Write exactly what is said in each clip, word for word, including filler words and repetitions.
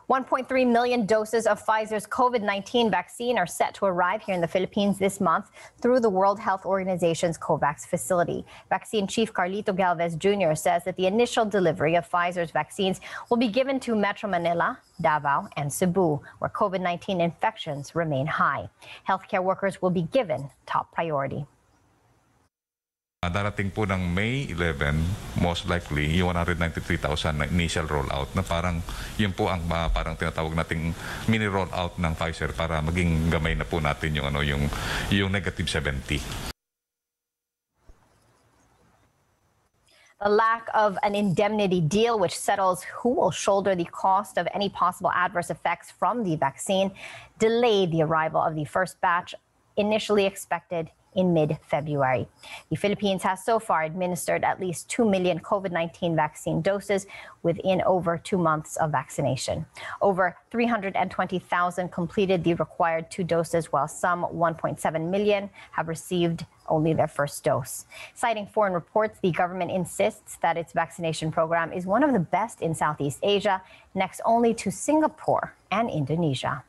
one point three million doses of Pfizer's COVID nineteen vaccine are set to arrive here in the Philippines this month through the World Health Organization's COVAX facility. Vaccine Chief Carlito Galvez Junior says that the initial delivery of Pfizer's vaccines will be given to Metro Manila, Davao, and Cebu, where COVID nineteen infections remain high. Healthcare workers will be given top priority. Darating po ng May eleven, most likely, yung one hundred ninety-three thousand na initial rollout na parang yun po ang uh, parang tinatawag nating mini rollout ng Pfizer para maging gamay na po natin yung ano yung yung negative seventy. The lack of an indemnity deal which settles who will shoulder the cost of any possible adverse effects from the vaccine delayed the arrival of the first batch, initially expected in mid-February. The Philippines has so far administered at least two million COVID nineteen vaccine doses within over two months of vaccination. Over three hundred twenty thousand completed the required two doses, while some one point seven million have received only their first dose. Citing foreign reports, the government insists that its vaccination program is one of the best in Southeast Asia, next only to Singapore and Indonesia.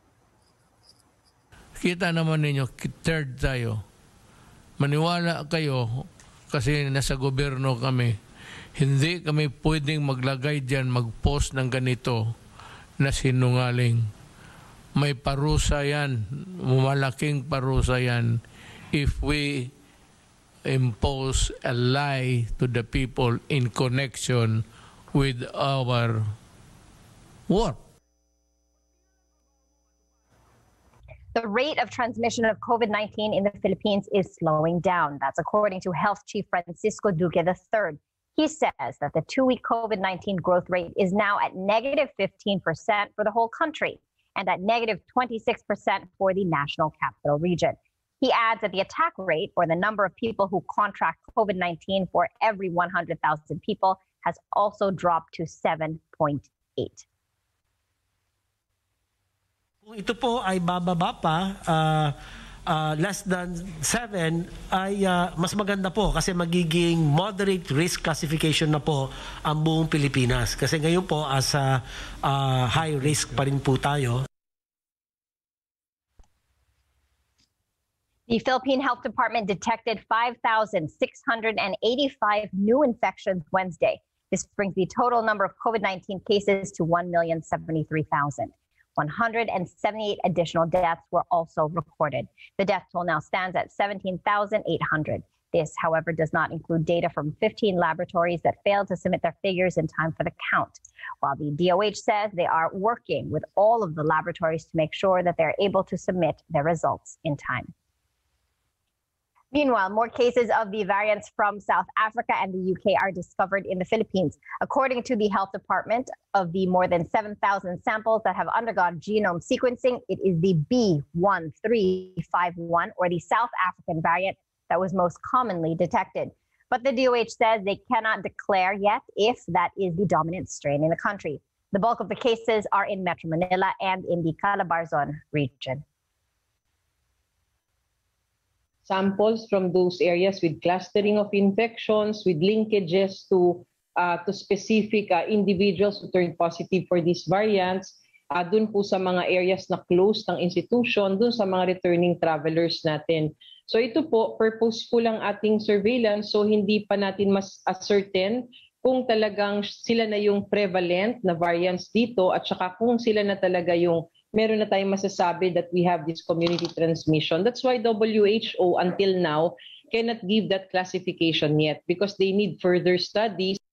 Kita naman ninyo, third tayo. Maniwala kayo kasi nasa gobyerno kami. Hindi kami pwedeng maglagay dyan, mag-post ng ganito na sinungaling. May parusa yan, malaking parusa yan if we impose a lie to the people in connection with our work. The rate of transmission of COVID nineteen in the Philippines is slowing down. That's according to Health Chief Francisco Duque the third. He says that the two-week COVID nineteen growth rate is now at negative fifteen percent for the whole country and at negative twenty-six percent for the National Capital Region. He adds that the attack rate, or the number of people who contract COVID nineteen for every one hundred thousand people, has also dropped to seven point eight. Kung ito po ay bababa pa, uh, uh, less than seven, ay uh, mas maganda po kasi magiging moderate risk classification na po ang buong Pilipinas. Kasi ngayon po as uh, uh, high risk pa rin po tayo. The Philippine Health Department detected five thousand six hundred eighty-five new infections Wednesday. This brings the total number of COVID nineteen cases to one million seventy-three thousand. one hundred seventy-eight additional deaths were also recorded. The death toll now stands at seventeen thousand eight hundred. This, however, does not include data from fifteen laboratories that failed to submit their figures in time for the count. While the D O H says they are working with all of the laboratories to make sure that they're able to submit their results in time. Meanwhile, more cases of the variants from South Africa and the U K are discovered in the Philippines. According to the Health Department, of the more than seven thousand samples that have undergone genome sequencing, it is the B one three five one, or the South African variant, that was most commonly detected. But the D O H says they cannot declare yet if that is the dominant strain in the country. The bulk of the cases are in Metro Manila and in the Calabarzon region. Samples from those areas with clustering of infections, with linkages to uh, to specific uh, individuals who turned positive for these variants, uh, dun po sa mga areas na closed ng institution, dun sa mga returning travelers natin. So ito po, purposeful ang ating surveillance, so hindi pa natin mas ascertain kung talagang sila na yung prevalent na variants dito at saka kung sila na talaga yung meron na tayong masasabi that we have this community transmission. That's why W H O until now cannot give that classification yet because they need further studies.